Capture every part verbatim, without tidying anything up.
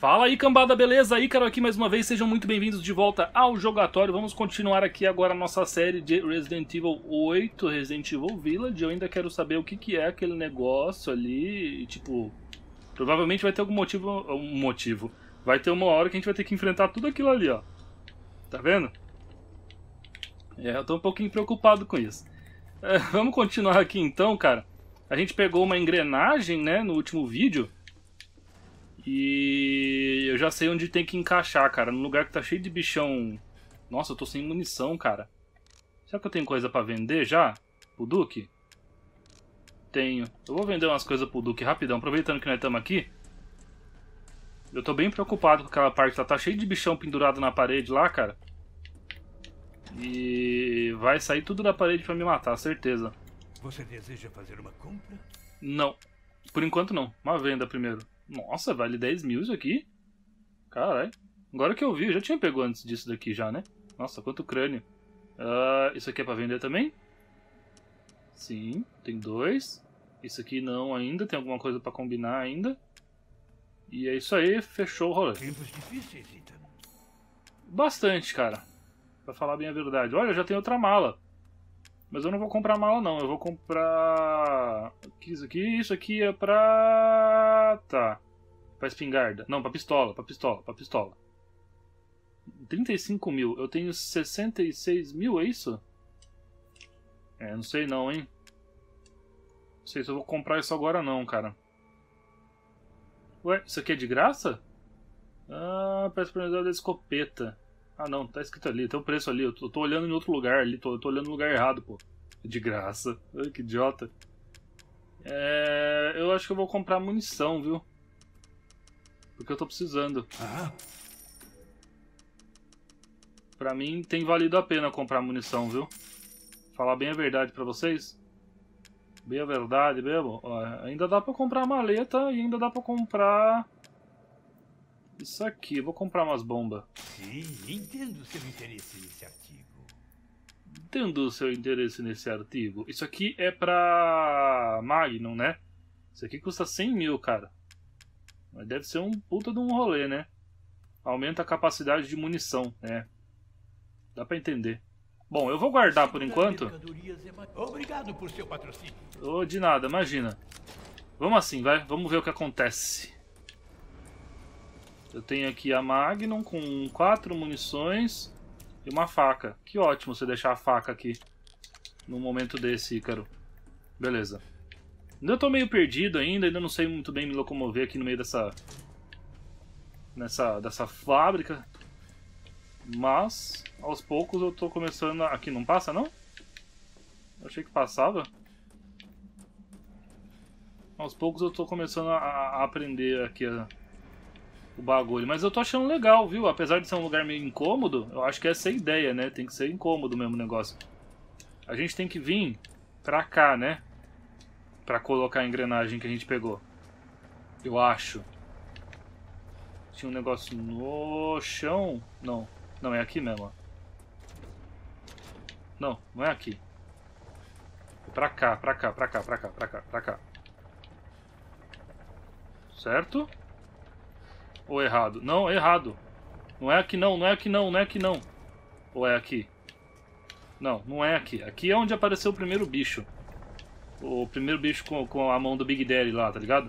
Fala aí, cambada, beleza? Ícaro aqui mais uma vez, sejam muito bem-vindos de volta ao Jogatório. Vamos continuar aqui agora a nossa série de Resident Evil oito, Resident Evil Village. Eu ainda quero saber o que, que é aquele negócio ali, e, tipo... Provavelmente vai ter algum motivo, um motivo. Vai ter uma hora que a gente vai ter que enfrentar tudo aquilo ali, ó. Tá vendo? É, eu tô um pouquinho preocupado com isso. É, vamos continuar aqui então, cara. A gente pegou uma engrenagem, né, no último vídeo. E eu já sei onde tem que encaixar, cara. Num lugar que tá cheio de bichão. Nossa, eu tô sem munição, cara. Será que eu tenho coisa pra vender já? Pro Duque? Tenho. Eu vou vender umas coisas pro Duque rapidão. Aproveitando que nós estamos aqui. Eu tô bem preocupado com aquela parte lá. Tá cheio de bichão pendurado na parede lá, cara. E vai sair tudo da parede pra me matar, certeza. Você deseja fazer uma compra? Não. Por enquanto não. Uma venda primeiro. Nossa, vale dez mil isso aqui? Caralho. Agora que eu vi, eu já tinha pego antes disso daqui já, né? Nossa, quanto crânio. Uh, isso aqui é pra vender também? Sim, tem dois. Isso aqui não ainda, tem alguma coisa pra combinar ainda. E é isso aí, fechou o rolê. Tempos difíceis, Ethan. Bastante, cara. Pra falar bem a verdade. Olha, já tem outra mala. Mas eu não vou comprar mala não, eu vou comprar... Isso aqui, isso aqui é pra... Tá. Pra espingarda. Não, pra pistola, pra pistola, pra pistola. trinta e cinco mil. Eu tenho sessenta e seis mil, é isso? É, não sei não, hein. Não sei se eu vou comprar isso agora não, cara. Ué, isso aqui é de graça? Ah, peça personalizada da escopeta. Ah não, tá escrito ali, tem o preço ali, eu tô, eu tô olhando em outro lugar ali, tô, eu tô olhando no lugar errado, pô. É de graça. Ai, que idiota. É, eu acho que eu vou comprar munição, viu? Porque eu tô precisando. Ah. Pra mim tem valido a pena comprar munição, viu? Falar bem a verdade pra vocês. Bem a verdade mesmo. Ó, ainda dá pra comprar maleta e ainda dá pra comprar... Isso aqui, vou comprar umas bombas. Sim, entendo o seu interesse nesse artigo. Entendo o seu interesse nesse artigo. Isso aqui é pra Magnum, né? Isso aqui custa cem mil, cara. Mas deve ser um puta de um rolê, né? Aumenta a capacidade de munição, né? Dá pra entender. Bom, eu vou guardar por enquanto. Obrigado por seu patrocínio. Oh, de nada, imagina. Vamos assim, vai. Vamos ver o que acontece. Eu tenho aqui a Magnum com quatro munições e uma faca. Que ótimo você deixar a faca aqui num momento desse, Ícaro. Beleza. Ainda tô meio perdido ainda, ainda não sei muito bem me locomover aqui no meio dessa... Nessa, dessa fábrica. Mas, aos poucos eu tô começando a... Aqui não passa, não? Eu achei que passava. Aos poucos eu tô começando a, a aprender aqui a... o bagulho, mas eu tô achando legal, viu? Apesar de ser um lugar meio incômodo, eu acho que essa é a ideia, né? Tem que ser incômodo mesmo o negócio. A gente tem que vir pra cá, né? Pra colocar a engrenagem que a gente pegou. Eu acho. Tinha um negócio no chão. Não, não é aqui mesmo, ó. Não, não é aqui. É pra cá, pra cá, pra cá, pra cá, pra cá, pra cá. Certo? Ou errado? Não, errado. Não é aqui não, não é aqui não, não é aqui não. Ou é aqui? Não, não é aqui. Aqui é onde apareceu o primeiro bicho. O primeiro bicho com, com a mão do Big Daddy lá, tá ligado?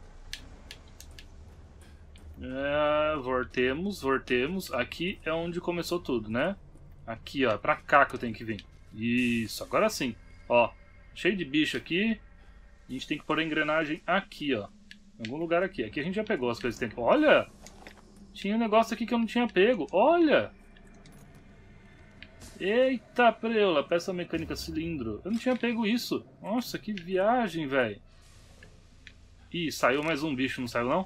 É, voltemos, voltemos. Aqui é onde começou tudo, né? Aqui, ó, é pra cá que eu tenho que vir. Isso, agora sim. Ó, cheio de bicho aqui. A gente tem que pôr a engrenagem aqui, ó. Em algum lugar aqui. Aqui a gente já pegou as coisas que tem. Olha! Tinha um negócio aqui que eu não tinha pego. Olha! Eita preula, peça mecânica cilindro. Eu não tinha pego isso. Nossa, que viagem, velho. Ih, saiu mais um bicho, não saiu não?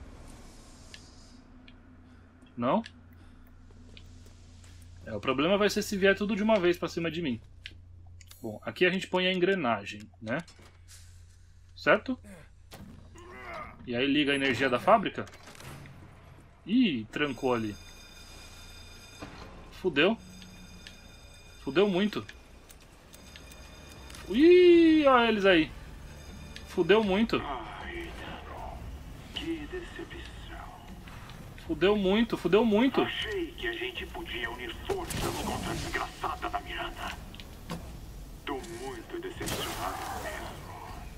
Não? É, o problema vai ser se vier tudo de uma vez pra cima de mim. Bom, aqui a gente põe a engrenagem, né? Certo? E aí liga a energia da fábrica. Ih, trancou ali. Fudeu. Fudeu muito. Ih, olha eles aí. Fudeu muito. Ai, que decepção. Fudeu muito, fudeu muito. Achei que a gente podia unir forças contra a desgraçada da Miranda. Tô muito decepcionado mesmo.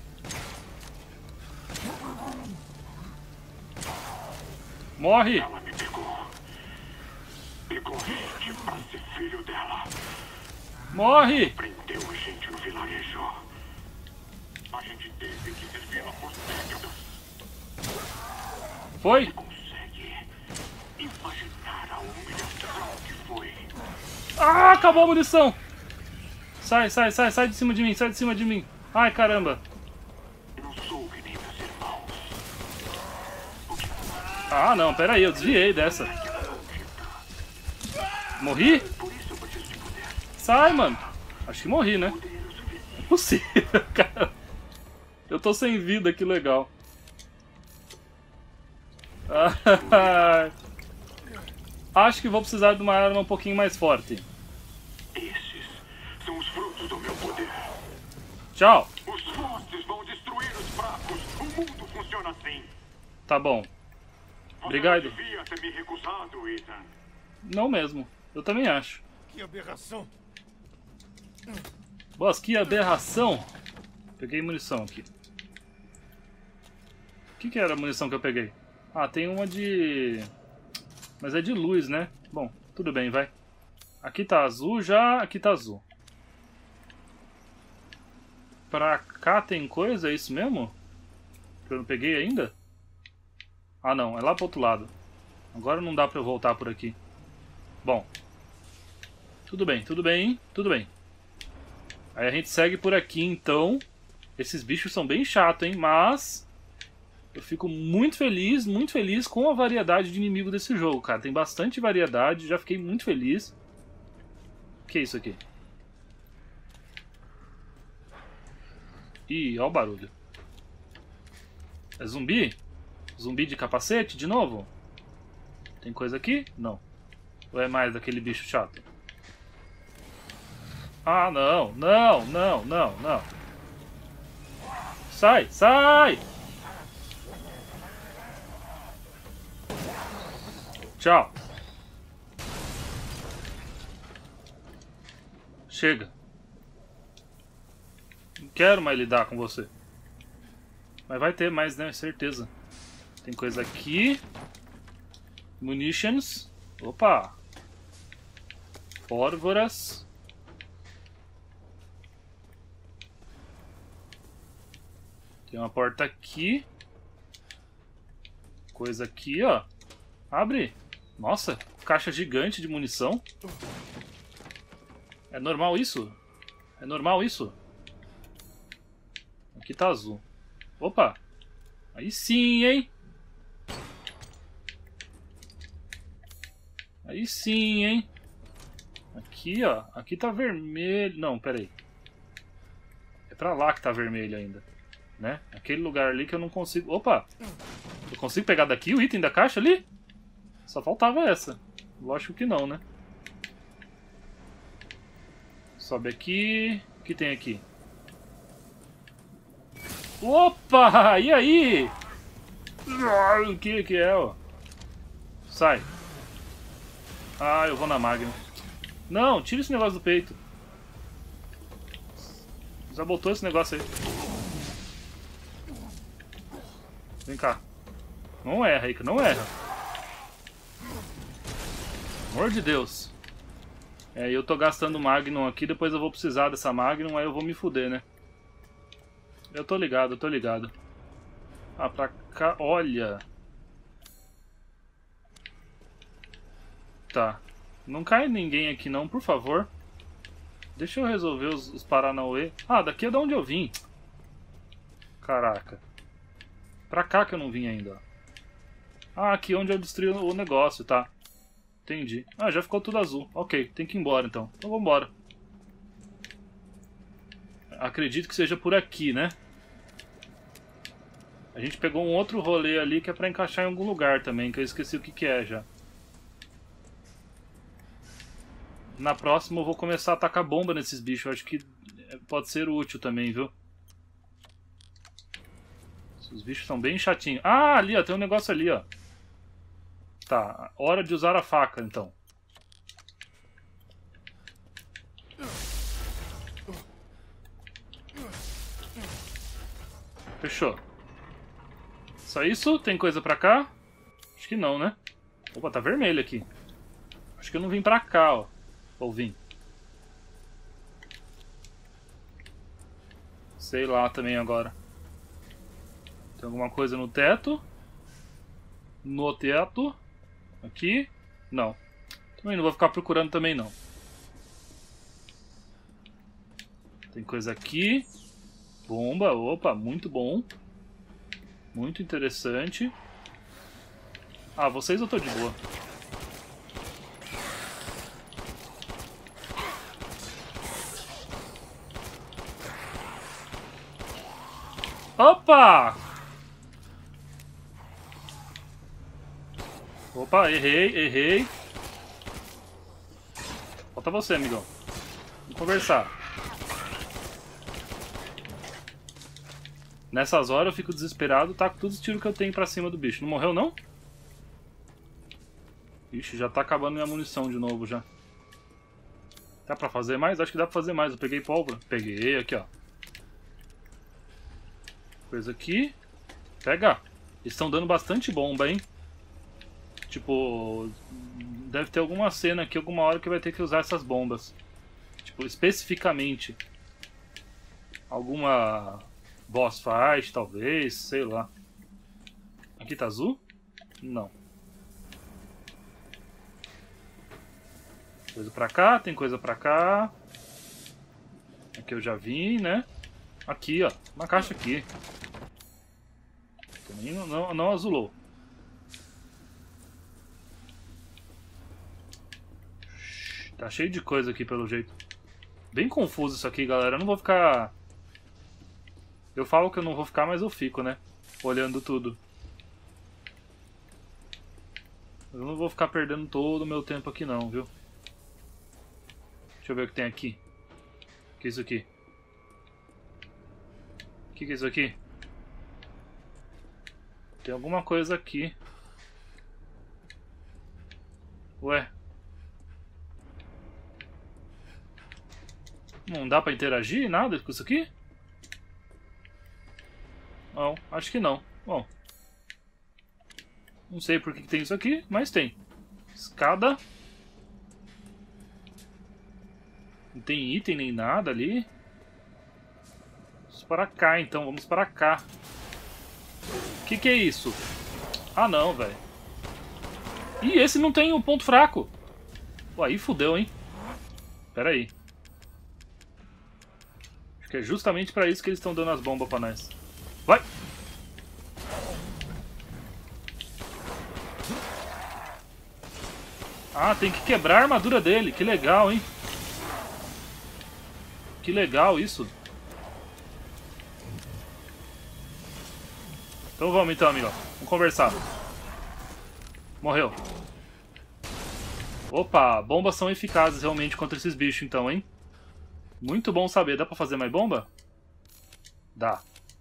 Morre! Ela me pegou. Pegou a gente pra ser filho dela. Morre! Prendeu a gente no vilarejo. A gente teve que servi-la por décadas. Foi? Consegue imaginar a humilhação que foi? Ah, acabou a munição! Sai, sai, sai, sai de cima de mim, sai de cima de mim. Ai, caramba. Não sou que nem meus irmãos. Ah, não, pera aí, eu desviei dessa. Morri? Por isso eu preciso de poder. Sai, mano. Acho que morri, né? Poder o suficiente. É possível, cara. Eu tô sem vida, que legal. Ah, acho que vou precisar de uma arma um pouquinho mais forte. Esses são os frutos do meu poder. Tchau. Os fortes vão destruir os fracos. O mundo funciona assim. Tá bom. Você Obrigado. não devia ter me recusado, Ethan. Não mesmo. Eu também acho. Que aberração! Boss, que aberração. Peguei munição aqui. O que que era a munição que eu peguei? Ah, tem uma de... Mas é de luz, né? Bom, tudo bem, vai. Aqui tá azul já, aqui tá azul. Pra cá tem coisa, é isso mesmo? Que eu não peguei ainda? Ah não, é lá pro outro lado. Agora não dá pra eu voltar por aqui. Bom. Tudo bem, tudo bem, tudo bem. Aí a gente segue por aqui então. Esses bichos são bem chatos, hein? Mas... eu fico muito feliz, muito feliz com a variedade de inimigo desse jogo, cara. Tem bastante variedade, já fiquei muito feliz. O que é isso aqui? Ih, olha o barulho. É zumbi? Zumbi de capacete, de novo? Tem coisa aqui? Não. Ou é mais daquele bicho chato? Ah, não, não, não, não, não. Sai, sai! Tchau. Chega. Não quero mais lidar com você. Mas vai ter mais, né? Certeza. Tem coisa aqui. Munitions. Opa. Pólvoras. Tem uma porta aqui. Coisa aqui, ó. Abre. Nossa, caixa gigante de munição. É normal isso? É normal isso? Aqui tá azul. Opa! Aí sim, hein? Aí sim, hein? Aqui, ó. Aqui tá vermelho. Não, pera aí. É pra lá que tá vermelho ainda. Né? Aquele lugar ali que eu não consigo... Opa! Eu consigo pegar daqui o item da caixa ali? Só faltava essa. Lógico que não, né? Sobe aqui. O que tem aqui? Opa! E aí? O que que é, ó? Sai. Ah, eu vou na Magnum. Não, tira esse negócio do peito. Já botou esse negócio aí. Vem cá. Não erra, Rica, não erra. Amor de Deus. É, eu tô gastando Magnum aqui, depois eu vou precisar dessa Magnum, aí eu vou me fuder, né? Eu tô ligado, eu tô ligado. Ah, pra cá, olha. Tá. Não cai ninguém aqui não, por favor. Deixa eu resolver os, os Paranauê. Ah, daqui é de onde eu vim. Caraca. Pra cá que eu não vim ainda. Ah, aqui onde eu destruí o negócio, tá. Entendi. Ah, já ficou tudo azul. Ok, tem que ir embora então. Então vamos embora. Acredito que seja por aqui, né? A gente pegou um outro rolê ali que é pra encaixar em algum lugar também, que eu esqueci o que que é já. Na próxima eu vou começar a atacar bomba nesses bichos. Eu acho que pode ser útil também, viu? Os bichos são bem chatinhos. Ah, ali ó, tem um negócio ali ó. Tá, hora de usar a faca, então. Fechou. Só isso? Tem coisa pra cá? Acho que não, né? Opa, tá vermelho aqui. Acho que eu não vim pra cá, ó. Ou vim? Sei lá também agora. Tem alguma coisa no teto? No teto? Aqui? Não. Também não vou ficar procurando também não. Tem coisa aqui. Bomba, opa, muito bom. Muito interessante. Ah, vocês eu tô de boa. Opa! Opa, errei, errei. Falta você, amigão. Vamos conversar. Nessas horas eu fico desesperado, tá com todos os tiros que eu tenho pra cima do bicho. Não morreu, não? Ixi, já tá acabando minha munição de novo já. Dá pra fazer mais? Acho que dá pra fazer mais. Eu peguei pólvora. Peguei, aqui, ó. Coisa aqui. Pega. Eles estão dando bastante bomba, hein? Tipo, deve ter alguma cena aqui, alguma hora que vai ter que usar essas bombas. Tipo, especificamente. Alguma boss fight, talvez, sei lá. Aqui tá azul? Não. Coisa pra cá, tem coisa pra cá. Aqui eu já vim, né? Aqui, ó. Uma caixa aqui. Também não, não, não azulou. Tá cheio de coisa aqui pelo jeito. Bem confuso isso aqui, galera. Eu não vou ficar... Eu falo que eu não vou ficar, mas eu fico, né? Olhando tudo. Eu não vou ficar perdendo todo o meu tempo aqui não, viu? Deixa eu ver o que tem aqui. O que é isso aqui? O que é isso aqui? Tem alguma coisa aqui. Ué. Não dá pra interagir nada com isso aqui? Não, acho que não. Bom. Não sei por que tem isso aqui, mas tem. Escada. Não tem item nem nada ali. Vamos para cá então, vamos para cá. O que que é isso? Ah não, velho. Ih, esse não tem um ponto fraco. Pô, aí fudeu, hein? Pera aí. Acho que é justamente pra isso que eles estão dando as bombas pra nós. Vai! Ah, tem que quebrar a armadura dele. Que legal, hein? Que legal isso. Então vamos então, amigo. Vamos conversar. Morreu. Opa, bombas são eficazes realmente contra esses bichos então, hein? Muito bom saber. Dá pra fazer mais bomba? Dá.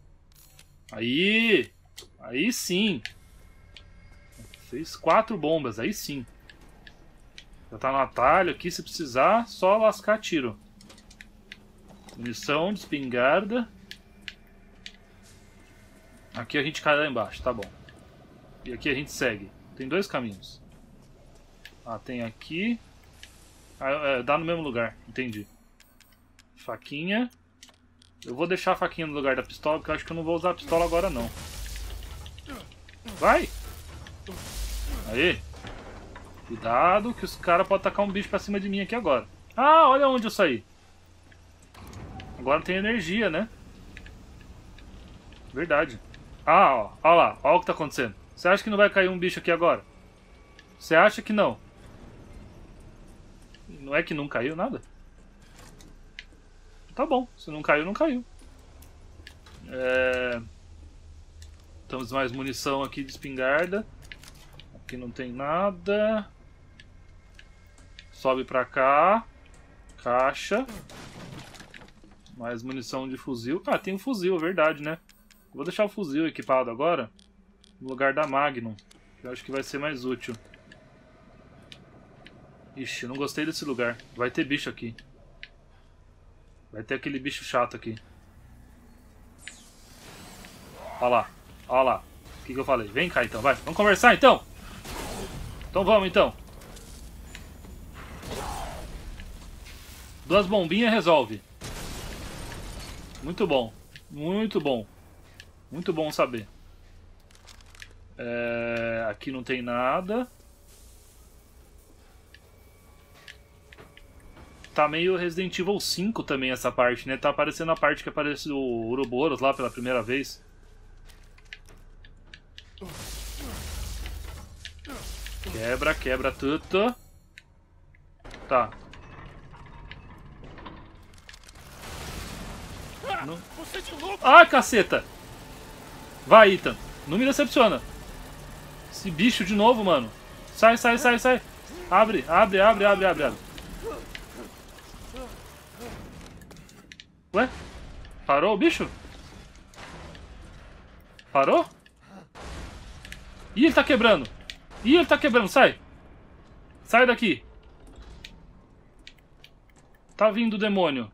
Aí! Aí sim! Fez quatro bombas, aí sim. Já tá no atalho aqui, se precisar, só lascar tiro. Munição de espingarda. Aqui a gente cai lá embaixo, tá bom. E aqui a gente segue. Tem dois caminhos. Ah, tem aqui. Ah, é, dá no mesmo lugar, entendi. Faquinha. Eu vou deixar a faquinha no lugar da pistola, porque eu acho que eu não vou usar a pistola agora não. Vai! Aí. Cuidado, que os caras podem tacar um bicho pra cima de mim aqui agora. Ah, olha onde eu saí. Agora tem energia, né? Verdade. Ah, ó, ó lá, ó o que tá acontecendo. Você acha que não vai cair um bicho aqui agora? Você acha que não? Não é que não caiu nada? Tá bom, se não caiu, não caiu. É... Temos mais munição aqui de espingarda. Aqui não tem nada. Sobe pra cá. Caixa. Mais munição de fuzil. Ah, tem um fuzil, é verdade, né? Vou deixar o fuzil equipado agora no lugar da Magnum, que eu acho que vai ser mais útil. Ixi, não gostei desse lugar. Vai ter bicho aqui. Vai ter aquele bicho chato aqui. Olha lá. Olha lá. O que, que eu falei? Vem cá então, vai. Vamos conversar então? Então vamos então. Duas bombinhas resolve. Muito bom. Muito bom. Muito bom saber. É... Aqui não tem nada. Tá meio Resident Evil cinco também essa parte, né? Tá aparecendo a parte que aparece o Ouroboros lá pela primeira vez. Quebra, quebra tudo. Tá. Não. Ah, caceta! Vai, Ethan. Não me decepciona. Esse bicho de novo, mano. Sai, sai, sai, sai. Abre, abre, abre, abre, abre, abre. Ué? Parou o bicho? Parou? Ih, ele tá quebrando. Ih, ele tá quebrando. Sai. Sai daqui. Tá vindo o demônio.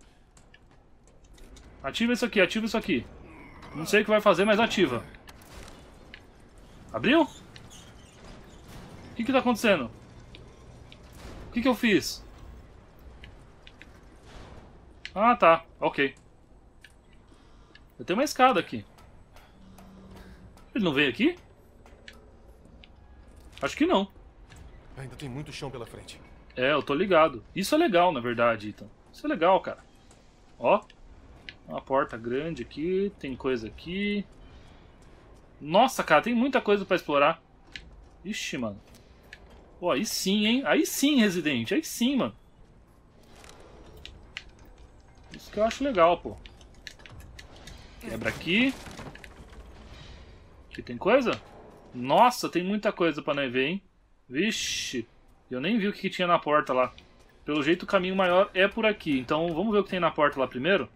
Ativa isso aqui, ativa isso aqui. Não sei o que vai fazer, mas ativa. Abriu? O que que tá acontecendo? O que que eu fiz? Ah, tá. Ok. Eu tenho uma escada aqui. Ele não veio aqui? Acho que não. Ainda tem muito chão pela frente. É, eu tô ligado. Isso é legal, na verdade, Ethan. Isso é legal, cara. Ó. Uma porta grande aqui. Tem coisa aqui. Nossa, cara, tem muita coisa pra explorar. Ixi, mano. Pô, aí sim, hein? Aí sim, Resident. Aí sim, mano. Isso que eu acho legal, pô. Quebra aqui. Aqui tem coisa? Nossa, tem muita coisa pra nós ver, hein? Vixe. Eu nem vi o que tinha na porta lá. Pelo jeito o caminho maior é por aqui. Então vamos ver o que tem na porta lá primeiro.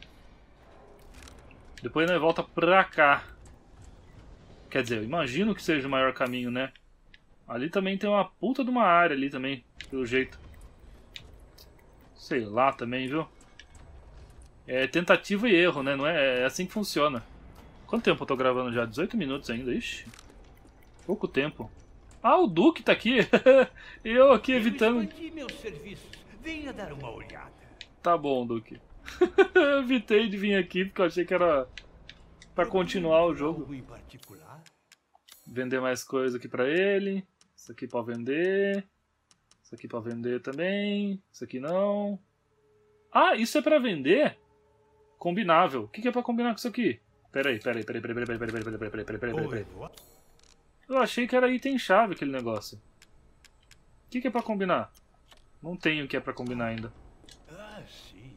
Depois nós volta pra cá. Quer dizer, eu imagino que seja o maior caminho, né? Ali também tem uma puta de uma área ali também, pelo jeito. Sei lá também, viu? É tentativa e erro, né? Não é, é assim que funciona. Quanto tempo eu tô gravando já? dezoito minutos ainda, ixi. Pouco tempo. Ah, o Duque tá aqui. Eu aqui evitando... Eu expandi meus serviços. Venha dar uma olhada. Tá bom, Duque. Eu evitei de vir aqui porque eu achei que era pra continuar o jogo. Algo em particular? Vender mais coisa aqui pra ele. Isso aqui pra vender. Isso aqui pra vender também. Isso aqui não. Ah, isso é pra vender? Combinável. O que que é pra combinar com isso aqui? Peraí, peraí, peraí, peraí, peraí, peraí, peraí, peraí, peraí, peraí, peraí, peraí, peraí. Eu achei que era item-chave aquele negócio. O que que é pra combinar? Não tenho o que é pra combinar ainda. Ah, sim.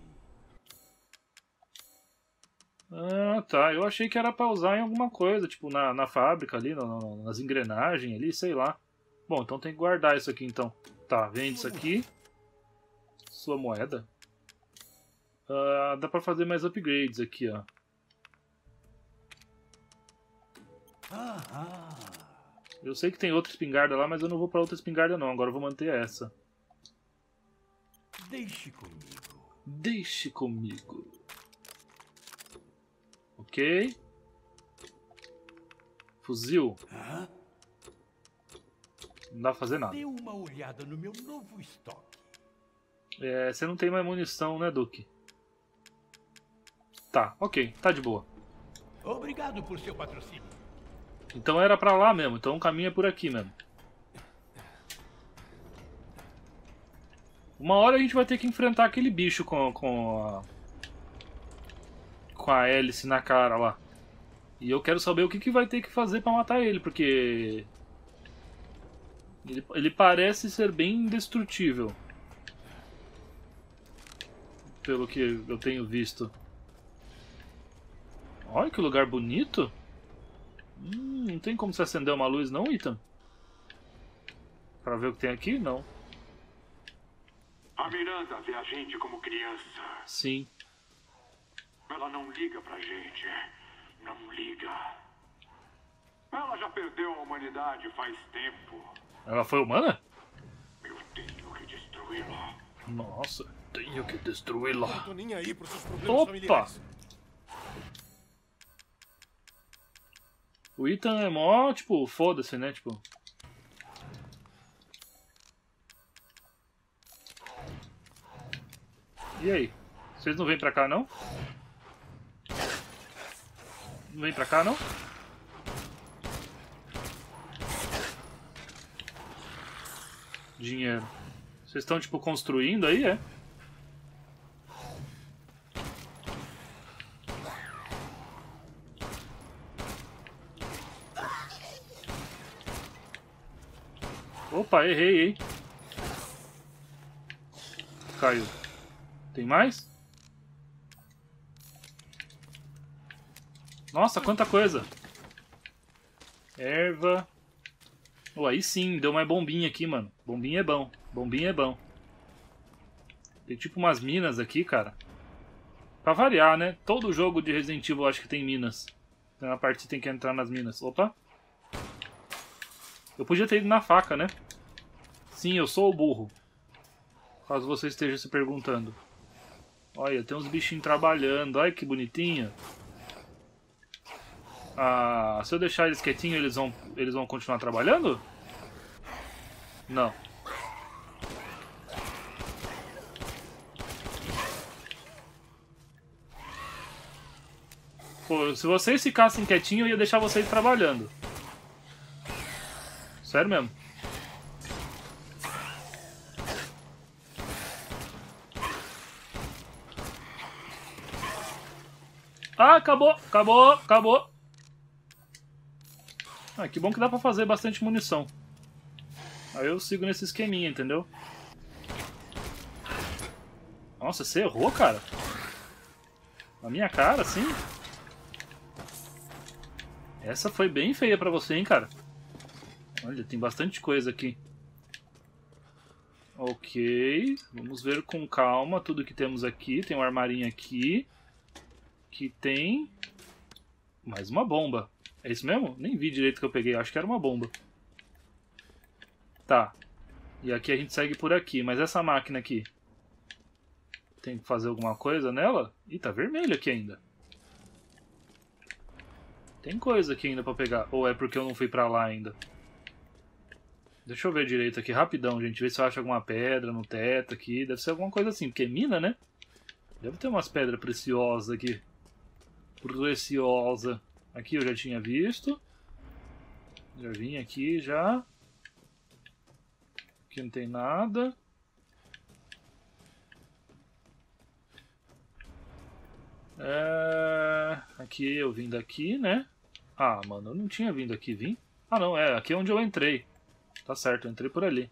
Ah, tá. Eu achei que era pra usar em alguma coisa, tipo na, na fábrica ali, no, no, nas engrenagens ali, sei lá. Bom, então tem que guardar isso aqui então. Tá, vende isso aqui. Sua moeda. Ah, dá pra fazer mais upgrades aqui, ó. Ah, ah. Eu sei que tem outra espingarda lá, mas eu não vou pra outra espingarda não. Agora eu vou manter essa. Deixe comigo. Deixe comigo. Ok. Fuzil. Hã? Não dá pra fazer nada. Dê uma olhada no meu novo estoque. É, você não tem mais munição, né, Duque? Tá, ok. Tá de boa. Obrigado por seu patrocínio. Então era pra lá mesmo. Então o caminho é por aqui mesmo. Uma hora a gente vai ter que enfrentar aquele bicho com, com a... com a hélice na cara lá. E eu quero saber o que, que vai ter que fazer pra matar ele, porque... Ele, ele parece ser bem indestrutível. Pelo que eu tenho visto. Olha que lugar bonito. Hum, não tem como você acender uma luz não, Ethan? Pra ver o que tem aqui? Não. A Miranda vê a gente como criança. Sim. Ela não liga pra gente. Não liga. Ela já perdeu a humanidade faz tempo. Ela foi humana? Eu tenho destruí-la. Nossa, tenho que destruí-la. Não tô nem aí pros seus problemas Opa! familiares. O Ethan é mó, tipo, foda-se, né? Tipo. E aí? Vocês não vêm pra cá, não? Não vem pra cá, não? Dinheiro. Vocês estão, tipo, construindo aí, é? Opa, errei, hein? Caiu. Tem mais? Nossa, quanta coisa! Erva. Oh, aí sim, deu mais bombinha aqui, mano. Bombinha é bom. Bombinha é bom. Tem tipo umas minas aqui, cara. Pra variar, né? Todo jogo de Resident Evil eu acho que tem minas. Tem uma parte que tem que entrar nas minas. Opa! Eu podia ter ido na faca, né? Sim, eu sou o burro. Caso você esteja se perguntando. Olha, tem uns bichinhos trabalhando. Olha que bonitinho. Ah, se eu deixar eles quietinhos, eles vão, eles vão continuar trabalhando? Não. Pô, se vocês ficassem quietinhos, eu ia deixar vocês trabalhando. Sério mesmo. Ah, acabou, acabou, acabou. Ah, que bom que dá pra fazer bastante munição. Aí eu sigo nesse esqueminha, entendeu? Nossa, você errou, cara? Na minha cara, assim? Essa foi bem feia pra você, hein, cara? Olha, tem bastante coisa aqui. Ok, vamos ver com calma tudo que temos aqui. Tem um armarinho aqui. Que tem... mais uma bomba. É isso mesmo? Nem vi direito que eu peguei. Acho que era uma bomba. Tá. E aqui a gente segue por aqui. Mas essa máquina aqui... tem que fazer alguma coisa nela? Ih, tá vermelho aqui ainda. Tem coisa aqui ainda pra pegar. Ou é porque eu não fui pra lá ainda? Deixa eu ver direito aqui, rapidão, gente. Ver se eu acho alguma pedra no teto aqui. Deve ser alguma coisa assim, porque é mina, né? Deve ter umas pedras preciosas aqui. Preciosa. Aqui eu já tinha visto. Já vim aqui, já. Aqui não tem nada. É... Aqui eu vim daqui, né? Ah, mano, eu não tinha vindo aqui, vim. Ah, não, é aqui é onde eu entrei. Tá certo, eu entrei por ali.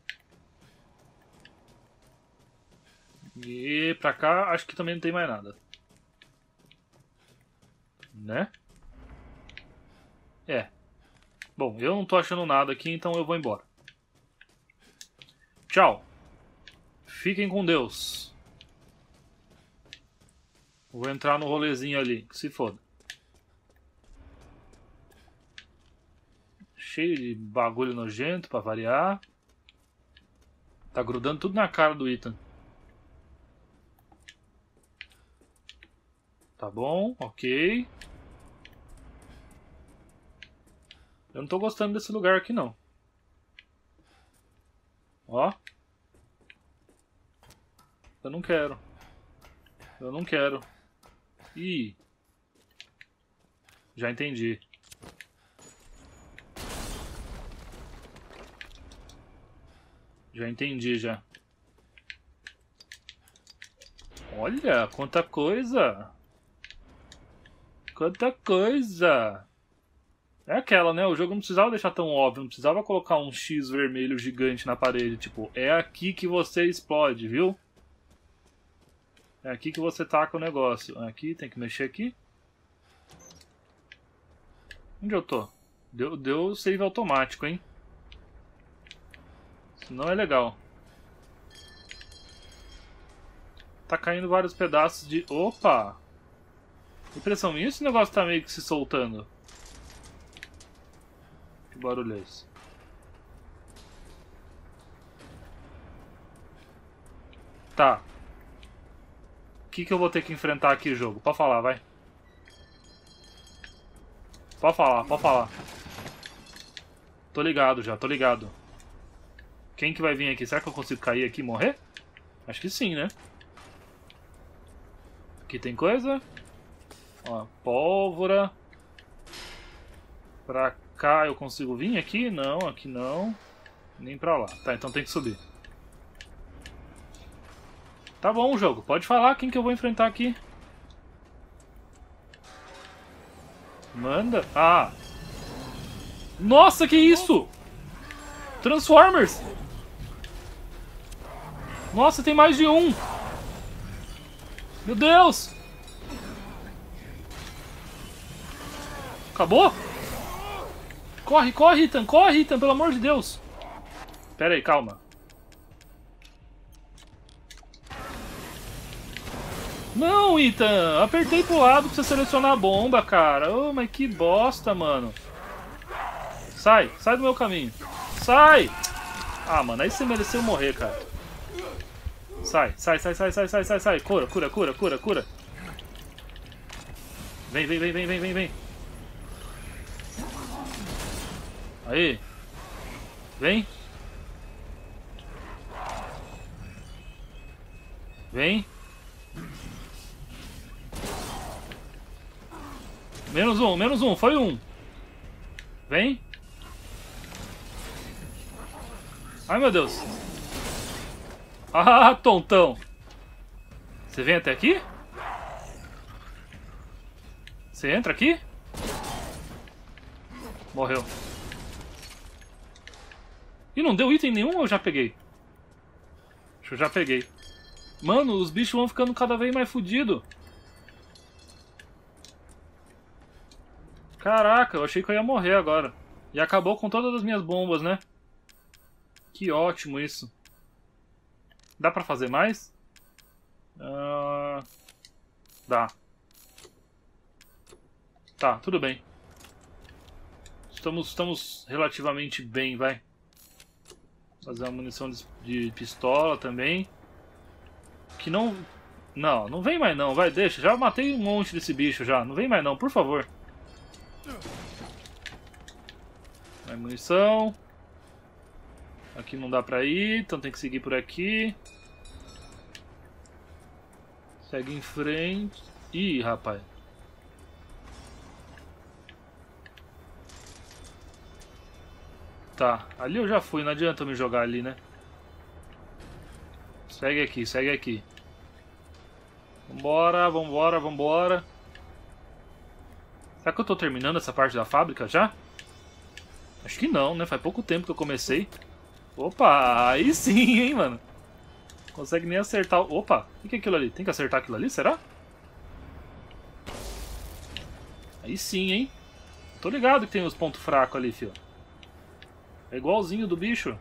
E pra cá, acho que também não tem mais nada. Né? É. Bom, eu não tô achando nada aqui, então eu vou embora. Tchau. Fiquem com Deus. Vou entrar no rolezinho ali, que se foda. Cheio de bagulho nojento pra variar. Tá grudando tudo na cara do Ethan. Tá bom, ok. Eu não tô gostando desse lugar aqui não. Ó. Eu não quero. Eu não quero. Ih. Já entendi. Já entendi, já. Olha, quanta coisa. Quanta coisa. É aquela, né? O jogo não precisava deixar tão óbvio. Não precisava colocar um X vermelho gigante na parede. Tipo, é aqui que você explode, viu? É aqui que você taca o negócio. Aqui, tem que mexer aqui. Onde eu tô? Deu, deu save automático, hein? Isso não é legal. Tá caindo vários pedaços de... Opa! Impressão minha, esse negócio tá meio que se soltando. Que barulho é esse? Tá. O que, que eu vou ter que enfrentar aqui, jogo? Pode falar, vai. Pode falar, pode falar. Tô ligado já, tô ligado. Quem que vai vir aqui? Será que eu consigo cair aqui e morrer? Acho que sim, né? Aqui tem coisa. Ó, pólvora. Pra cá eu consigo vir aqui? Não, aqui não. Nem pra lá. Tá, então tem que subir. Tá bom, jogo. Pode falar quem que eu vou enfrentar aqui. Manda. Ah. Nossa, que isso? Transformers. Nossa, tem mais de um. Meu Deus. Acabou? Corre, corre, Ethan. Corre, Ethan, pelo amor de Deus. Pera aí, calma. Não, Ethan. Apertei pro lado pra você selecionar a bomba, cara. Oh, mas que bosta, mano. Sai, sai do meu caminho. Sai! Ah, mano, aí você mereceu morrer, cara. Sai, sai, sai, sai, sai, sai, sai, sai. Cura, cura, cura, cura, cura. Vem, vem, vem, vem, vem, vem, vem. Aí. Vem. Vem. Menos um, menos um, foi um. Vem. Ai, meu Deus. Ah, tontão. Você vem até aqui? Você entra aqui? Morreu. E não deu item nenhum ou eu já peguei? Acho que eu já peguei. Mano, os bichos vão ficando cada vez mais fodidos. Caraca, eu achei que eu ia morrer agora. E acabou com todas as minhas bombas, né? Que ótimo isso. Dá pra fazer mais? Uh... Dá. Tá, tudo bem. Estamos, estamos relativamente bem, vai. Fazer uma munição de, de pistola também. Que não... Não, não vem mais não, vai, deixa. Já matei um monte desse bicho já. Não vem mais não, por favor. Mais munição. Aqui não dá pra ir, então tem que seguir por aqui. Segue em frente. Ih, rapaz. Tá, ali eu já fui, não adianta eu me jogar ali, né? Segue aqui, segue aqui. Vambora, vambora, vambora. Será que eu tô terminando essa parte da fábrica já? Acho que não, né? Faz pouco tempo que eu comecei. Opa, aí sim, hein, mano. Consegue nem acertar. Opa, o que é aquilo ali? Tem que acertar aquilo ali, será? Aí sim, hein. Tô ligado que tem os pontos fracos ali, fio. É igualzinho do bicho.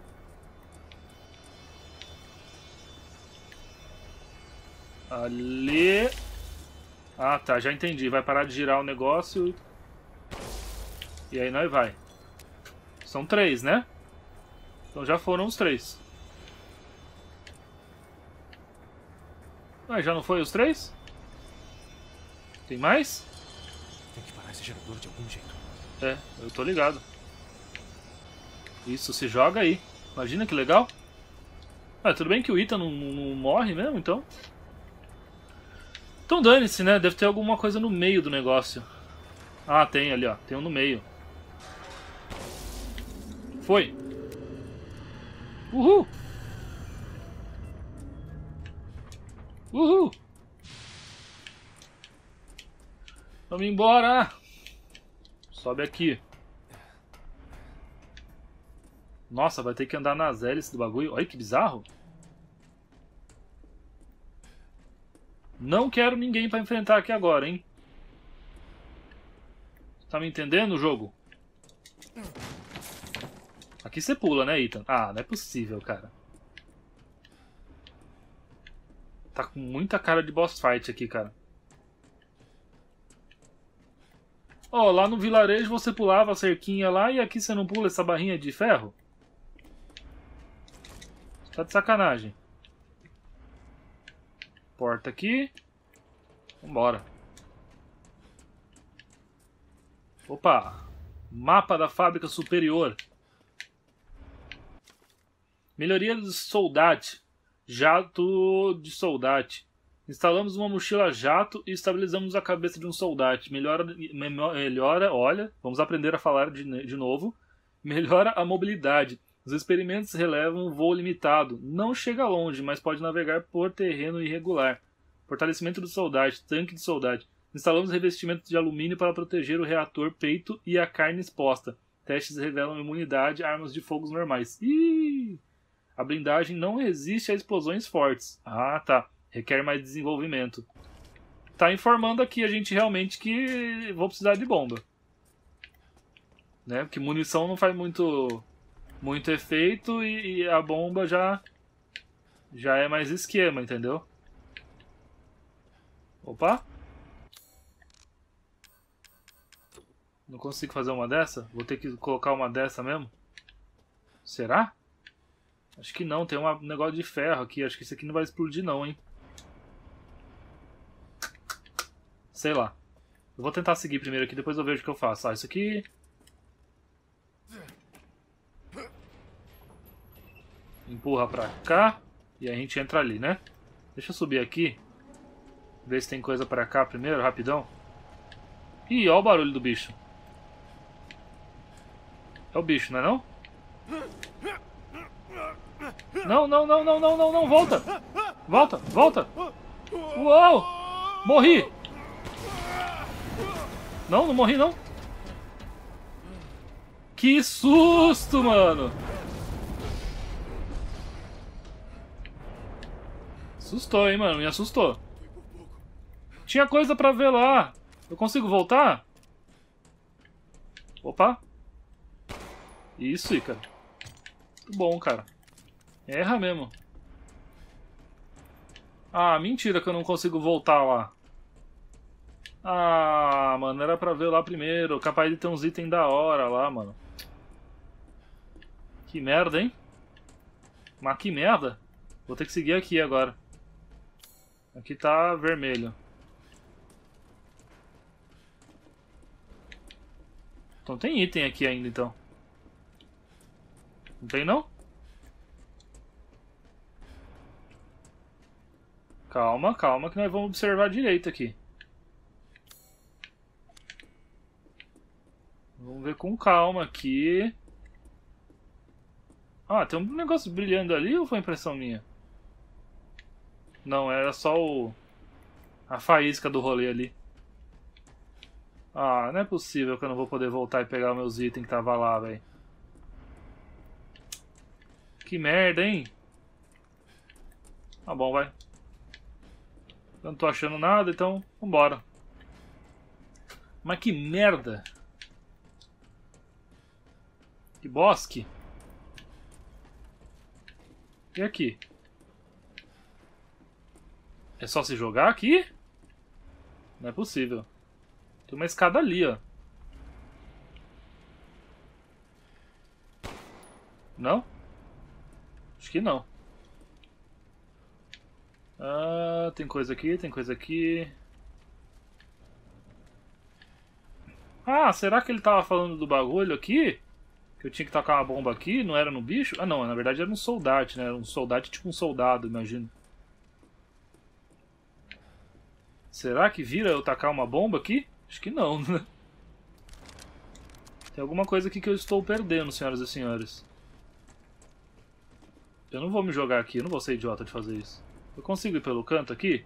Ali. Ah, tá, já entendi. Vai parar de girar o negócio. E aí nós vai. São três, né? Então já foram os três. Ah, já não foi os três? Tem mais? Tem que parar esse gerador de algum jeito. É, eu tô ligado. Isso, se joga aí. Imagina que legal. Ah, tudo bem que o Ethan não, não, não morre mesmo, então. Então dane-se, né? Deve ter alguma coisa no meio do negócio. Ah, tem ali, ó. Tem um no meio. Foi. Uhul. Uhul. Vamos embora. Sobe aqui. Nossa, vai ter que andar nas hélices do bagulho. Olha que bizarro. Não quero ninguém pra enfrentar aqui agora, hein? Tá me entendendo, jogo? Aqui você pula, né, Ethan? Ah, não é possível, cara. Tá com muita cara de boss fight aqui, cara. Ó, oh, lá no vilarejo você pulava a cerquinha lá e aqui você não pula essa barrinha de ferro? Tá de sacanagem. porta aqui. Vambora. Opa! Mapa da fábrica superior. Melhoria de soldate. Jato de soldate. Instalamos uma mochila jato e estabilizamos a cabeça de um soldate. Melhora, melhora, olha, vamos aprender a falar de, de novo. Melhora a mobilidade. Os experimentos relevam um voo limitado. Não chega longe, mas pode navegar por terreno irregular. Fortalecimento do soldate. Tanque de soldate. Instalamos revestimentos de alumínio para proteger o reator, peito e a carne exposta. Testes revelam imunidade a armas de fogo normais. Ih! A blindagem não resiste a explosões fortes. Ah, tá. Requer mais desenvolvimento. Tá informando aqui a gente realmente que vou precisar de bomba. Né? Porque munição não faz muito, muito efeito e, e a bomba já, já é mais esquema, entendeu? Opa! Não consigo fazer uma dessa? Vou ter que colocar uma dessa mesmo? Será? Acho que não, tem um negócio de ferro aqui. Acho que isso aqui não vai explodir não, hein? Sei lá. Eu vou tentar seguir primeiro aqui, depois eu vejo o que eu faço. Ah, isso aqui... Empurra pra cá. E a gente entra ali, né? Deixa eu subir aqui. Ver se tem coisa pra cá primeiro, rapidão. Ih, olha o barulho do bicho. É o bicho, não é não? Não, não, não, não, não, não, não, volta! Volta, volta! Uou! Morri! Não, não morri não. Que susto, mano! Assustou, hein, mano, me assustou. Tinha coisa pra ver lá. Eu consigo voltar? Opa! Isso, Ícaro. Muito bom, cara. Erra mesmo. Ah, mentira que eu não consigo voltar lá. Ah, mano, era pra ver lá primeiro. Capaz de ter uns itens da hora lá, mano. Que merda, hein? Mas que merda. Vou ter que seguir aqui agora. Aqui tá vermelho. Então tem item aqui ainda, então. Não tem, não? Calma, calma, que nós vamos observar direito aqui. Vamos ver com calma aqui. Ah, tem um negócio brilhando ali ou foi impressão minha? Não, era só o... a faísca do rolê ali. Ah, não é possível que eu não vou poder voltar e pegar meus itens que tava lá, velho. Que merda, hein? Tá bom, vai. Eu não tô achando nada, então vambora. Mas que merda! Que bosque! E aqui? É só se jogar aqui? Não é possível. Tem uma escada ali, ó. Não? Acho que não. Ah, tem coisa aqui, tem coisa aqui. Ah, será que ele tava falando do bagulho aqui? Que eu tinha que tacar uma bomba aqui, não era no bicho? Ah não, na verdade era um soldado, né? Era um soldado tipo um soldado, imagino. Será que vira eu tacar uma bomba aqui? Acho que não, né? Tem alguma coisa aqui que eu estou perdendo, senhoras e senhores. Eu não vou me jogar aqui, eu não vou ser idiota de fazer isso. Eu consigo ir pelo canto aqui?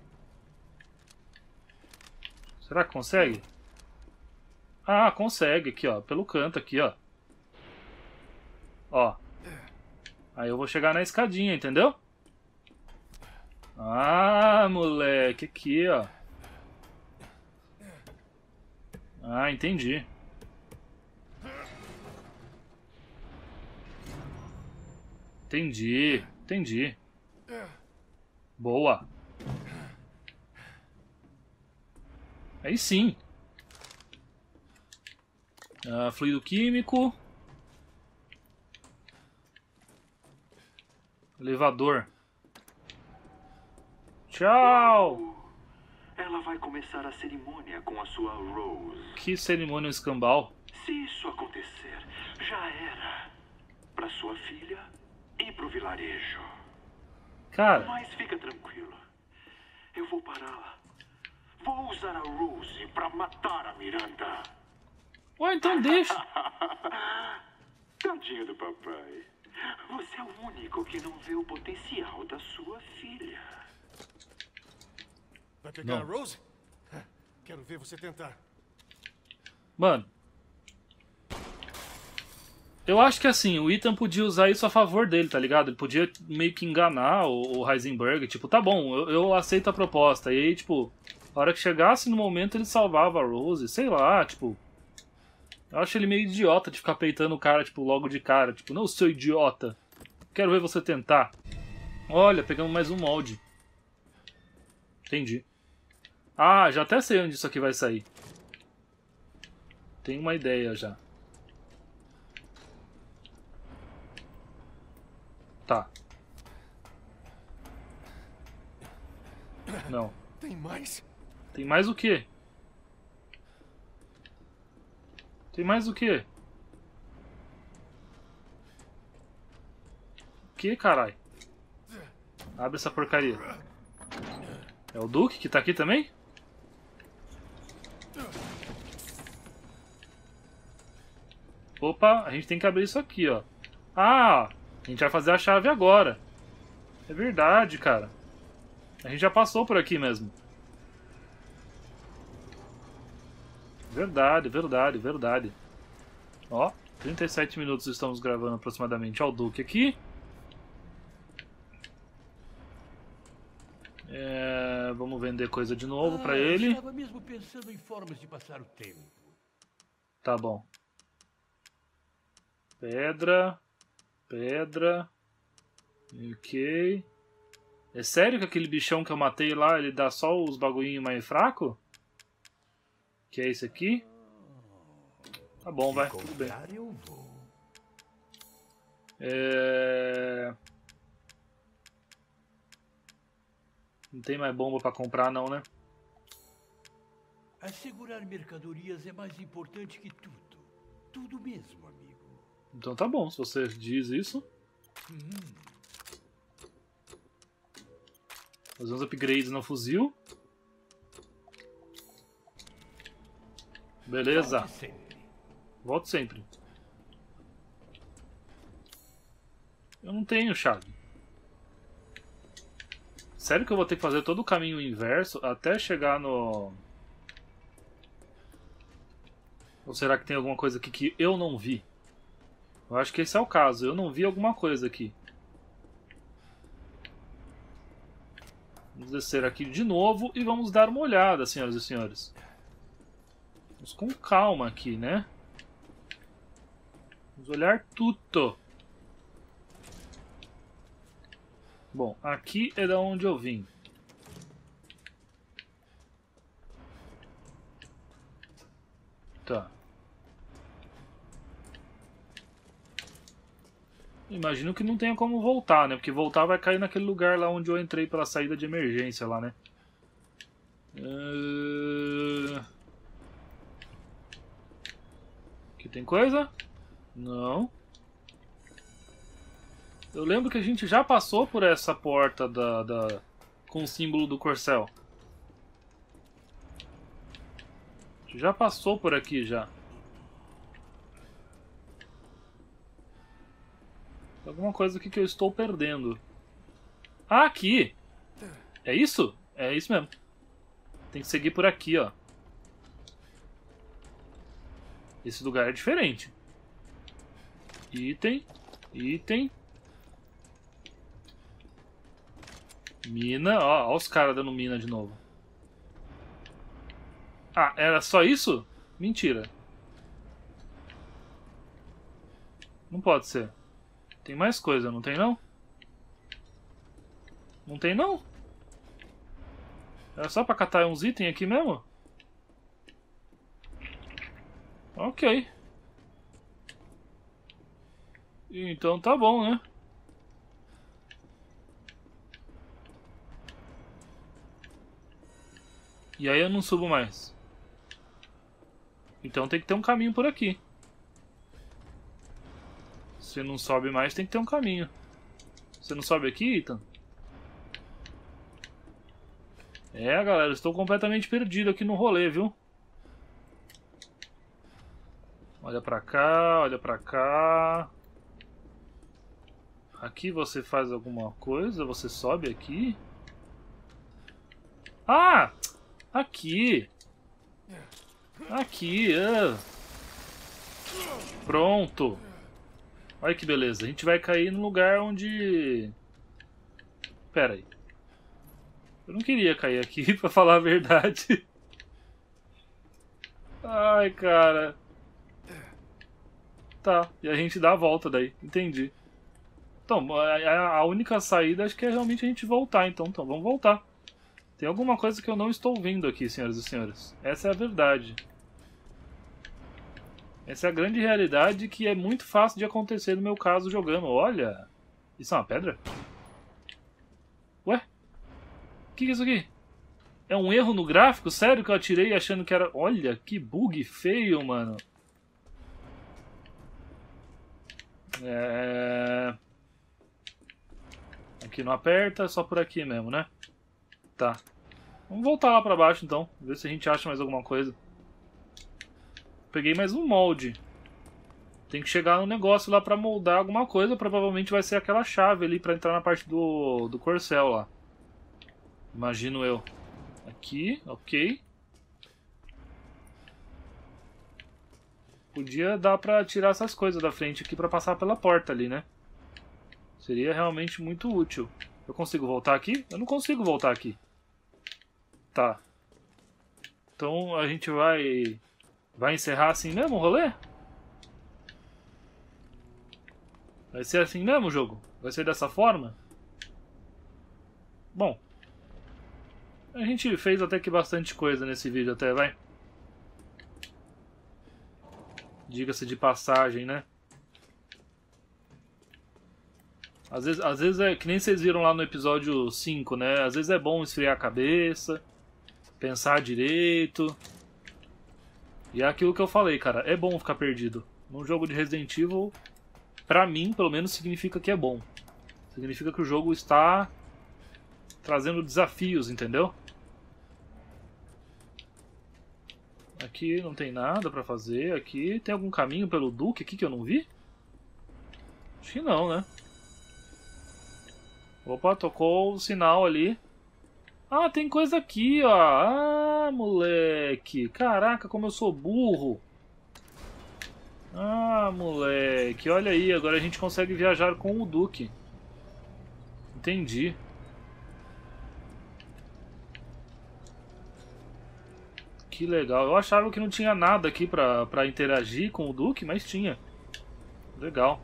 Será que consegue? Ah, consegue aqui, ó. Pelo canto aqui, ó. Ó. Aí eu vou chegar na escadinha, entendeu? Ah, moleque, aqui, ó. Ah, entendi. Entendi, entendi. Boa. Aí sim. Ah, fluido químico. Elevador. Tchau! Ela vai começar a cerimônia com a sua Rose. Que cerimônia escambau. Se isso acontecer, já era. Pra sua filha e pro vilarejo. Cara, Mas fica tranquilo. Eu vou pará-la. Vou usar a Rose pra matar a Miranda. ué, então deixa. Tadinho do papai. Você é o único que não vê o potencial da sua filha. Vai pegar Não. a Rose? Quero ver você tentar. Mano. Eu acho que assim, o Ethan podia usar isso a favor dele, tá ligado? Ele podia meio que enganar o, o Heisenberg. Tipo, tá bom, eu, eu aceito a proposta. E aí, tipo, a hora que chegasse no momento ele salvava a Rose. Sei lá, tipo... Eu acho ele meio idiota de ficar peitando o cara, tipo, logo de cara. Tipo, não, seu idiota. Quero ver você tentar. Olha, pegamos mais um molde. Entendi. Ah, já até sei onde isso aqui vai sair. Tenho uma ideia já. Tá. Não. Tem mais? Tem mais o quê? Tem mais o quê? O que, caralho? Abre essa porcaria. É o Duke que tá aqui também? Opa, a gente tem que abrir isso aqui, ó. Ah, a gente vai fazer a chave agora. É verdade, cara. A gente já passou por aqui mesmo. Verdade, verdade, verdade. Ó, trinta e sete minutos estamos gravando aproximadamente. Ó o Duke aqui. É, vamos vender coisa de novo pra Ah, eu ele. estava mesmo pensando em formas de passar o tempo. Tá bom. Pedra. Pedra. Ok. É sério que aquele bichão que eu matei lá, ele dá só os bagulhinhos mais fracos? Que é esse aqui? Tá bom, vai, tudo bem. Comprar eu vou. É... Não tem mais bomba pra comprar não, né? Assegurar mercadorias é mais importante que tudo. Tudo mesmo, amigo. Então tá bom, se você diz isso. Fazer uns upgrades no fuzil. Beleza. Volte sempre. Volto sempre. Eu não tenho chave. Sério que eu vou ter que fazer todo o caminho inverso até chegar no... Ou será que tem alguma coisa aqui que eu não vi? Eu acho que esse é o caso. Eu não vi alguma coisa aqui. Vamos descer aqui de novo e vamos dar uma olhada, senhoras e senhores. Vamos com calma aqui, né? Vamos olhar tudo. Bom, aqui é da onde eu vim. Tá. Imagino que não tenha como voltar, né? Porque voltar vai cair naquele lugar lá onde eu entrei pela saída de emergência lá, né? Uh... Aqui tem coisa? Não. Eu lembro que a gente já passou por essa porta da, da... com o símbolo do corcel. A gente já passou por aqui já. Alguma coisa aqui que eu estou perdendo. Ah, aqui! É isso? É isso mesmo. Tem que seguir por aqui, ó. Esse lugar é diferente. Item. Item. Mina. Ó, ó os caras dando mina de novo. Ah, era só isso? Mentira. Não pode ser. Tem mais coisa, não tem não? Não tem não? Era só pra catar uns itens aqui mesmo? Ok. Então tá bom, né? E aí eu não subo mais. Então tem que ter um caminho por aqui. Se não sobe mais, tem que ter um caminho. Você não sobe aqui, Ethan? É, galera, eu estou completamente perdido aqui no rolê, viu? Olha pra cá, olha pra cá. Aqui você faz alguma coisa? Você sobe aqui? Ah! Aqui! Aqui, ah. Pronto! Olha que beleza, a gente vai cair num lugar onde... Pera aí. Eu não queria cair aqui, pra falar a verdade. Ai, cara. Tá, e a gente dá a volta daí, entendi. Então, a, a única saída acho que é realmente a gente voltar, então. Então, vamos voltar. Tem alguma coisa que eu não estou vendo aqui, senhoras e senhores. Essa é a verdade. Essa é a grande realidade que é muito fácil de acontecer no meu caso jogando. Olha, isso é uma pedra? Ué? O que, que é isso aqui? É um erro no gráfico? Sério que eu atirei achando que era... Olha, que bug feio, mano. É... Aqui não aperta, só por aqui mesmo, né? Tá. Vamos voltar lá pra baixo então, ver se a gente acha mais alguma coisa. Peguei mais um molde. Tem que chegar no negócio lá pra moldar alguma coisa. Provavelmente vai ser aquela chave ali pra entrar na parte do, do corcel lá. Imagino eu. Aqui, ok. Podia dar pra tirar essas coisas da frente aqui pra passar pela porta ali, né? Seria realmente muito útil. Eu consigo voltar aqui? Eu não consigo voltar aqui. Tá. Então a gente vai... Vai encerrar assim mesmo o rolê? Vai ser assim mesmo o jogo? Vai ser dessa forma? Bom. A gente fez até que bastante coisa nesse vídeo até, vai. Diga-se de passagem, né? Às vezes, às vezes é que nem vocês viram lá no episódio cinco, né? Às vezes é bom esfriar a cabeça, pensar direito. E é aquilo que eu falei, cara. É bom ficar perdido. Num jogo de Resident Evil, pra mim, pelo menos, significa que é bom. Significa que o jogo está trazendo desafios, entendeu? Aqui não tem nada pra fazer. Aqui tem algum caminho pelo Duque aqui que eu não vi? Acho que não, né? Opa, tocou o sinal ali. Ah, tem coisa aqui, ó. Ah, moleque. Caraca, como eu sou burro. Ah, moleque. Olha aí, agora a gente consegue viajar com o Duque. Entendi. Que legal. Eu achava que não tinha nada aqui pra, pra interagir com o Duque, mas tinha. Legal.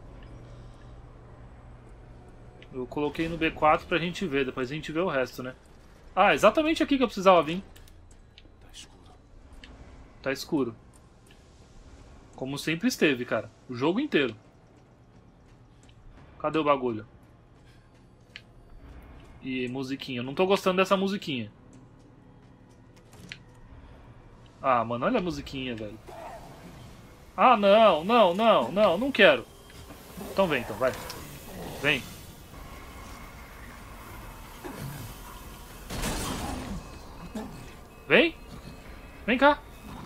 Eu coloquei no B quatro pra gente ver, depois a gente vê o resto, né? Ah, exatamente aqui que eu precisava vir. Tá escuro. Tá escuro. Como sempre esteve, cara. O jogo inteiro. Cadê o bagulho? E musiquinha. Eu não tô gostando dessa musiquinha. Ah, mano, olha a musiquinha, velho. Ah, não, não, não, não, não quero. Então vem, então, vai. Vem. Vem. Vem cá.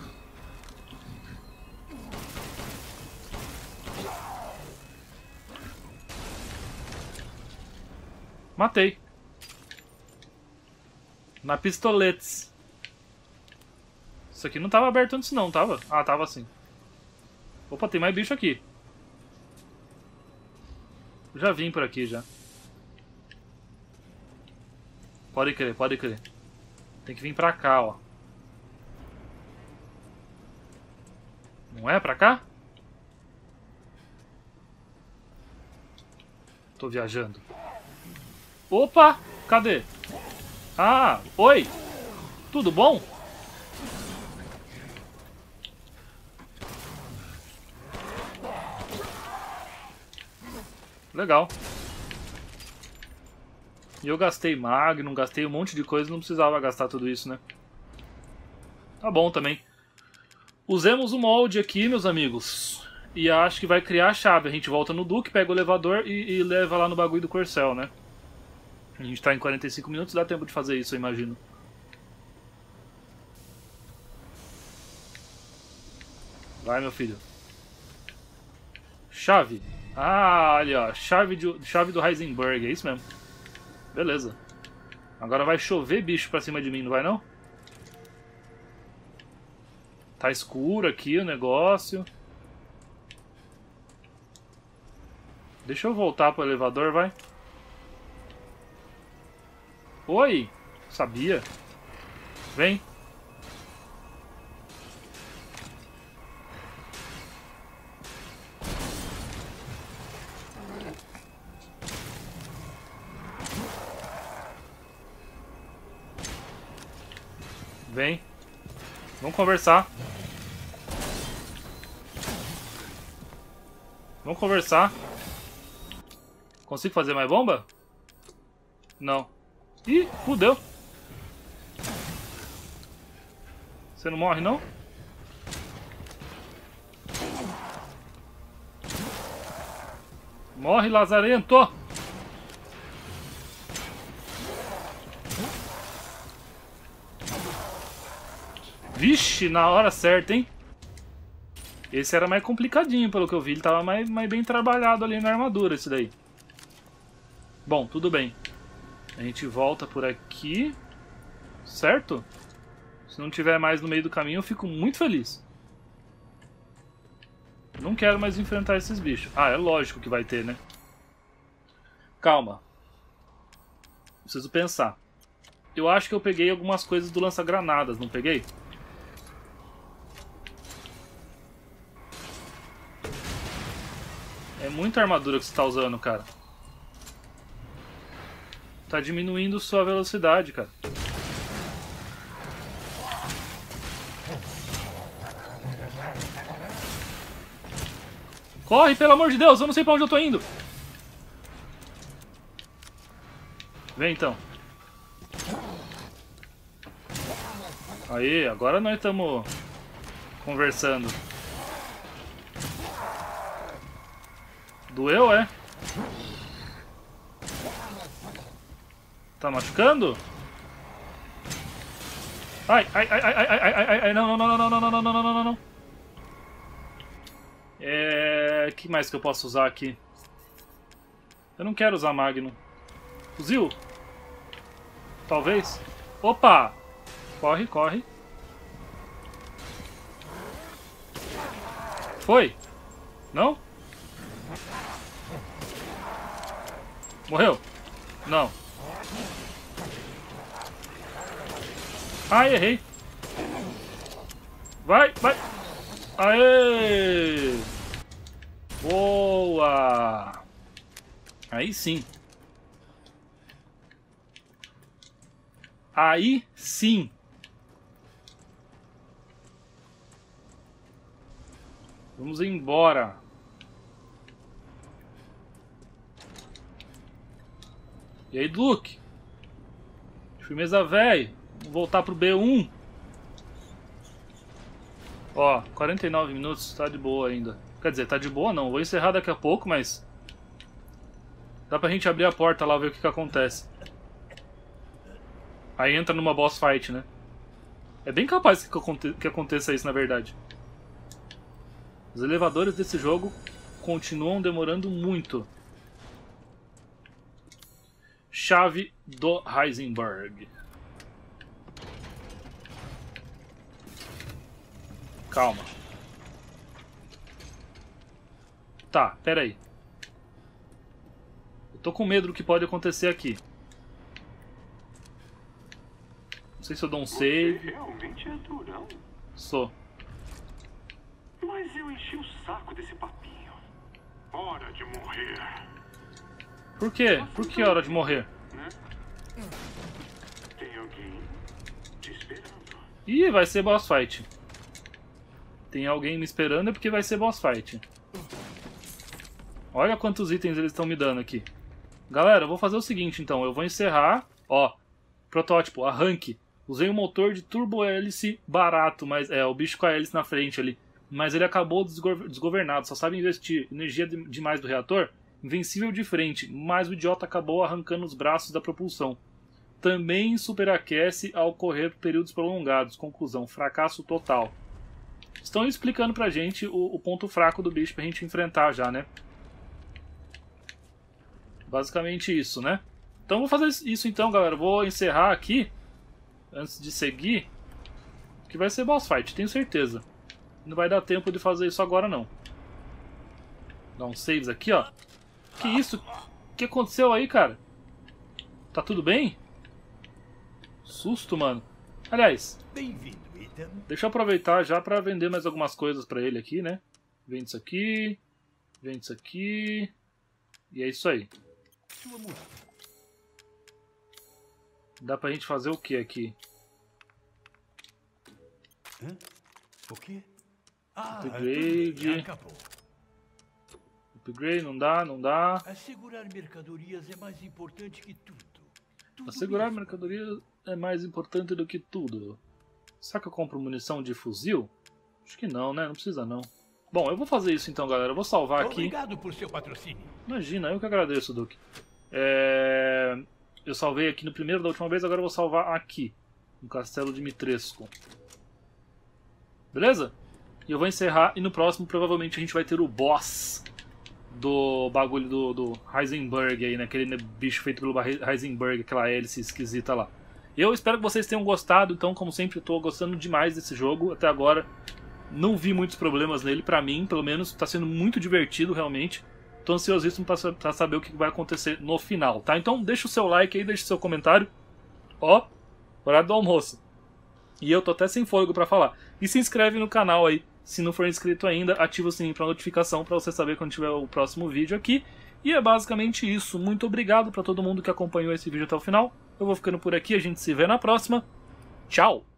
Matei. Na pistoletes. Isso aqui não tava aberto antes não, tava? Ah, tava sim. Opa, tem mais bicho aqui. Já vim por aqui já. Pode crer, pode crer. Tem que vir pra cá, ó. Não é pra cá? Tô viajando. Opa! Cadê? Ah, oi! Tudo bom? Legal. E eu gastei Magnum, gastei um monte de coisa, não precisava gastar tudo isso, né? Tá bom também. Usemos o molde aqui, meus amigos. E acho que vai criar a chave. A gente volta no Duke, pega o elevador e, e leva lá no bagulho do Corcel, né? A gente tá em quarenta e cinco minutos, dá tempo de fazer isso, eu imagino. Vai, meu filho. Chave. Ah, olha, ó. Chave, de, chave do Heisenberg, é isso mesmo. Beleza. Agora vai chover bicho pra cima de mim, não vai não? Tá escuro aqui o negócio. Deixa eu voltar pro elevador, vai. Oi! Sabia. Vem. Vem. Vamos conversar. Vamos conversar. Consigo fazer mais bomba? Não. Ih, fudeu. Você não morre, não? Morre, lazarento! Vixe, na hora certa, hein? Esse era mais complicadinho, pelo que eu vi. Ele tava mais, mais bem trabalhado ali na armadura, esse daí. Bom, tudo bem. A gente volta por aqui. Certo? Se não tiver mais no meio do caminho, eu fico muito feliz. Não quero mais enfrentar esses bichos. Ah, é lógico que vai ter, né? Calma. Preciso pensar. Eu acho que eu peguei algumas coisas do lança-granadas, não peguei? É muita armadura que você tá usando, cara. Tá diminuindo sua velocidade, cara. Corre, pelo amor de Deus, eu não sei pra onde eu tô indo. Vem então. Aí, agora nós estamos conversando. Doeu, é? Tá machucando? Ai, ai, ai, ai, ai, ai, ai, ai, não, não, não, não, não, não, não, não, não, não, não. É... que mais que eu posso usar aqui? Eu não quero usar Magnum. Fuzil? Talvez? Opa! Corre, corre. Foi? Não? Morreu? Não. Ai, errei. Vai, vai. Aê! Boa! Aí sim. Aí sim. Vamos embora. E aí, Duke? Firmeza, velho. Vamos voltar pro B um. Ó, quarenta e nove minutos, tá de boa ainda. Quer dizer, tá de boa não. Vou encerrar daqui a pouco, mas... dá pra gente abrir a porta lá e ver o que que acontece. Aí entra numa boss fight, né? É bem capaz que, aconte que aconteça isso, na verdade. Os elevadores desse jogo continuam demorando muito. Chave do Heisenberg. Calma. Tá, pera aí. Eu tô com medo do que pode acontecer aqui. Não sei se eu dou um save. Você realmente é durão. Sou. Mas eu enchi o saco desse papinho. Hora de morrer. Por quê? Por que hora de morrer? Né? Tem alguém te esperando. Ih, vai ser boss fight. Tem alguém me esperando é porque vai ser boss fight. Olha quantos itens eles estão me dando aqui. Galera, eu vou fazer o seguinte então. Eu vou encerrar. Ó, protótipo, arranque. Usei um motor de turbo-hélice barato, mas é, o bicho com a hélice na frente ali. Mas ele acabou desgovernado, só sabe investir energia demais do reator, invencível de frente, mas o idiota acabou arrancando os braços da propulsão. Também superaquece ao correr por períodos prolongados. Conclusão, fracasso total. Estão explicando pra gente o, o ponto fraco do bicho pra gente enfrentar já, né? Basicamente isso, né? Então vou fazer isso então, galera. Vou encerrar aqui, antes de seguir, que vai ser boss fight, tenho certeza. Não vai dar tempo de fazer isso agora, não. Dá um saves aqui, ó. Que isso? O que aconteceu aí, cara? Tá tudo bem? Susto, mano. Aliás, Bem-vindo, Ethan. deixa eu aproveitar já pra vender mais algumas coisas pra ele aqui, né? Vende isso aqui. Vende isso aqui. E é isso aí. Sua mulher. Dá pra gente fazer o que aqui? Hã? O quê? Ah, Upgrade. tudo bem, acabou. Upgrade, não dá, não dá. Assegurar mercadorias é mais importante que tudo. Tudo Assegurar mesmo. mercadoria é mais importante do que tudo. Será que eu compro munição de fuzil? Acho que não, né? Não precisa não. Bom, eu vou fazer isso então, galera. Eu vou salvar aqui. Obrigado por seu patrocínio. Imagina, eu que agradeço, Duque. É... Eu salvei aqui no primeiro da última vez, agora eu vou salvar aqui. No Castelo de Mitresco. Beleza? E eu vou encerrar e no próximo provavelmente a gente vai ter o boss do bagulho do, do Heisenberg aí, né? Aquele bicho feito pelo Heisenberg, aquela hélice esquisita lá. Eu espero que vocês tenham gostado, então como sempre eu tô gostando demais desse jogo até agora. Não vi muitos problemas nele, pra mim, pelo menos, tá sendo muito divertido realmente. Tô ansiosíssimo pra, pra saber o que vai acontecer no final, tá? Então deixa o seu like aí, deixa o seu comentário. Ó, horário do almoço. E eu tô até sem fôlego pra falar. E se inscreve no canal aí, se não for inscrito ainda, ativa o sininho pra notificação pra você saber quando tiver o próximo vídeo aqui. E é basicamente isso. Muito obrigado pra todo mundo que acompanhou esse vídeo até o final. Eu vou ficando por aqui, a gente se vê na próxima. Tchau!